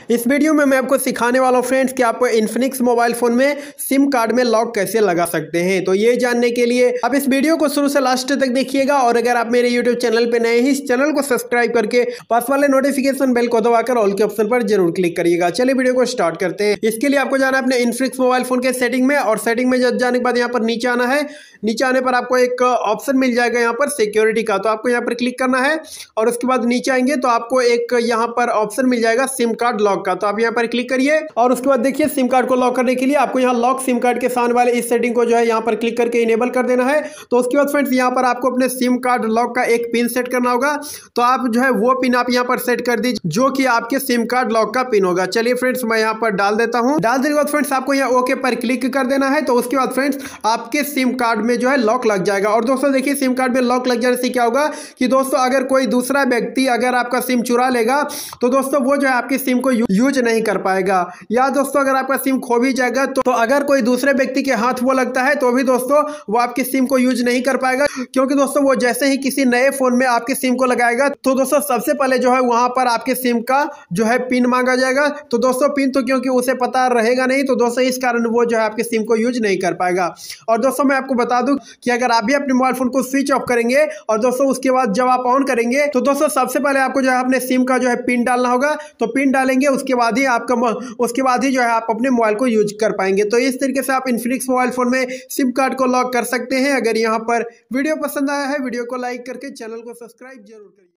इस वीडियो में मैं आपको सिखाने वाला हूँ फ्रेंड्स कि आप इन्फिनिक्स मोबाइल फ़ोन में सिम कार्ड में लॉक कैसे लगा सकते हैं। तो ये जानने के लिए आप इस वीडियो को शुरू से लास्ट तक देखिएगा और अगर आप मेरे यूट्यूब चैनल पे नए हैं इस चैनल को सब्सक्राइब करके पास वाले नोटिफिकेशन बेल को दबाकर ऑल के ऑप्शन पर जरूर क्लिक करिएगा। चलिए वीडियो को स्टार्ट करते हैं। इसके लिए आपको जाना है अपने इन्फिनिक्स मोबाइल फ़ोन के सेटिंग में और सेटिंग में जाने के बाद यहाँ पर नीचे आना है। नीचे आने पर आपको एक ऑप्शन मिल जाएगा यहाँ पर सिक्योरिटी का, तो आपको यहाँ पर क्लिक करना है और उसके बाद नीचे आएंगे तो आपको एक यहाँ पर ऑप्शन मिल जाएगा सिम कार्ड लॉक का, तो आप यहाँ पर क्लिक करिए और उसके बाद देखिए सिम कार्ड को लॉक करने के लिए आपको यहाँ लॉक सिम कार्ड के सामने वाले इस सेटिंग को जो है यहाँ पर क्लिक करके इनेबल कर देना है। तो उसके बाद फ्रेंड्स यहाँ पर आपको अपने सिम कार्ड लॉक का एक पिन सेट करना होगा, तो आप जो है वो पिन आप यहाँ पर सेट कर दीजिए जो कि आपके सिम कार्ड लॉक का पिन होगा। चलिए फ्रेंड्स मैं यहाँ पर डाल देता हूँ। डाल देने के बाद फ्रेंड्स आपको यहाँ ओके पर क्लिक कर देना है। तो उसके बाद फ्रेंड्स आपके सिम कार्ड में जो है लॉक लग जाएगा। और दोस्तों देखिए सिम कार्ड में लॉक लग जाने से क्या होगा कि दोस्तों अगर कोई दूसरा व्यक्ति अगर आपका सिम चुरा लेगा तो दोस्तों वो जो है आपकी सिम को यूज नहीं कर पाएगा, या दोस्तों अगर आपका सिम खो भी जाएगा तो अगर कोई दूसरे व्यक्ति के हाथ वो लगता है तो भी दोस्तों वो आपकी सिम को यूज नहीं कर पाएगा, क्योंकि दोस्तों वो जैसे ही किसी नए फोन में आपके सिम को लगाएगा तो दोस्तों सबसे पहले जो है वहां पर आपके सिम का जो है पिन मांगा जाएगा। तो दोस्तों पिन तो क्योंकि उसे पता रहेगा नहीं तो दोस्तों इस कारण वो जो है आपके सिम को यूज नहीं कर पाएगा। और दोस्तों मैं आपको बता दूं कि अगर आप भी अपने मोबाइल फोन को स्विच ऑफ करेंगे और दोस्तों उसके बाद जब आप ऑन करेंगे तो दोस्तों सबसे पहले आपको जो है अपने सिम का जो है पिन डालना होगा। तो पिन डालेंगे उसके बाद ही जो है आप अपने मोबाइल को यूज कर पाएंगे। तो इस तरीके से आप इन्फिनिक्स मोबाइल फोन में सिम कार्ड को लॉक कर सकते हैं। अगर यहाँ पर वीडियो पसंद आया है वीडियो को लाइक करके चैनल को सब्सक्राइब जरूर करिए।